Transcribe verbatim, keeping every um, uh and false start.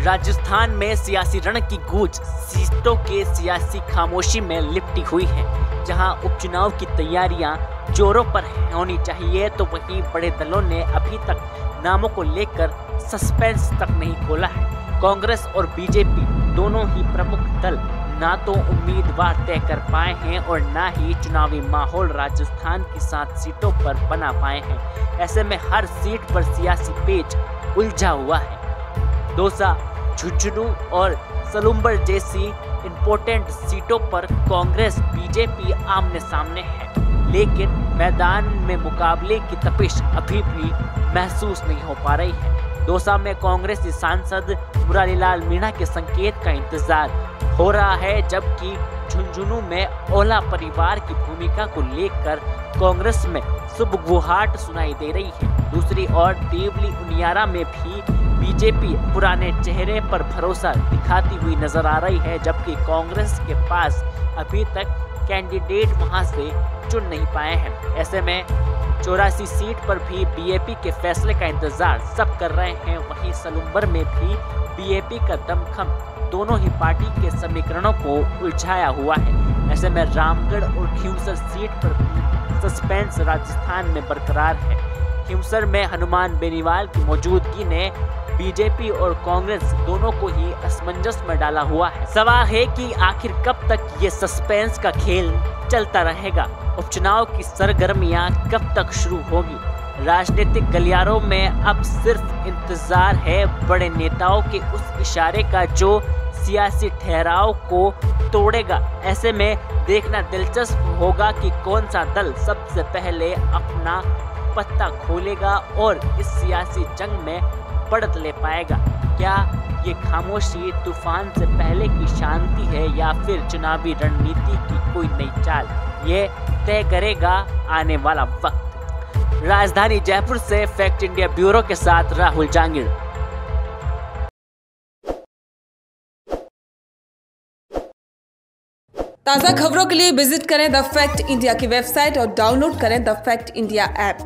राजस्थान में सियासी रण की गूंज सीटों के सियासी खामोशी में लिपटी हुई है। जहां उपचुनाव की तैयारियां जोरों पर होनी चाहिए, तो वहीं बड़े दलों ने अभी तक नामों को लेकर सस्पेंस तक नहीं खोला है। कांग्रेस और बीजेपी दोनों ही प्रमुख दल ना तो उम्मीदवार तय कर पाए हैं और ना ही चुनावी माहौल राजस्थान की सात सीटों पर बना पाए हैं। ऐसे में हर सीट पर सियासी पेच उलझा हुआ है। दौसा, झुंझुनू और सलुम्बर जैसी इंपॉर्टेंट सीटों पर कांग्रेस बीजेपी आमने सामने है, लेकिन मैदान में मुकाबले की तपिश अभी भी महसूस नहीं हो पा रही है। दौसा में कांग्रेसी सांसद मुरारीलाल मीणा के संकेत का इंतजार हो रहा है, जबकि झुंझुनू में ओला परिवार की भूमिका को लेकर कांग्रेस में सुबुगाहट सुनाई दे रही है। दूसरी ओर देवली उनियारा में भी बीजेपी पुराने चेहरे पर भरोसा दिखाती हुई नजर आ रही है, जबकि कांग्रेस के पास अभी तक कैंडिडेट वहां से चुन नहीं पाए हैं। ऐसे में चौरासी सीट पर भी बीएपी के फैसले का इंतजार सब कर रहे हैं। वहीं सलुम्बर में भी बीएपी का दमखम दोनों ही पार्टी के समीकरणों को उलझाया हुआ है। ऐसे में रामगढ़ और खींवसर सीट पर भी सस्पेंस राजस्थान में बरकरार है। खींवसर में हनुमान बेनीवाल की मौजूदगी ने बीजेपी और कांग्रेस दोनों को ही असमंजस में डाला हुआ है। सवाल है कि आखिर कब तक ये सस्पेंस का खेल चलता रहेगा। उपचुनाव की सरगर्मियां कब तक शुरू होगी। राजनीतिक गलियारों में अब सिर्फ इंतजार है बड़े नेताओं के उस इशारे का जो सियासी ठहराव को तोड़ेगा। ऐसे में देखना दिलचस्प होगा कि कौन सा दल सबसे पहले अपना पत्ता खोलेगा और इस सियासी जंग में बढ़त ले पाएगा। क्या ये खामोशी तूफान से पहले की शांति है या फिर चुनावी रणनीति की कोई नई चाल, ये तय करेगा आने वाला वक्त। राजधानी जयपुर से फैक्ट इंडिया ब्यूरो के साथ राहुल जांगिड़। ताज़ा खबरों के लिए विजिट करें द फैक्ट इंडिया की वेबसाइट और डाउनलोड करें द फैक्ट इंडिया ऐप।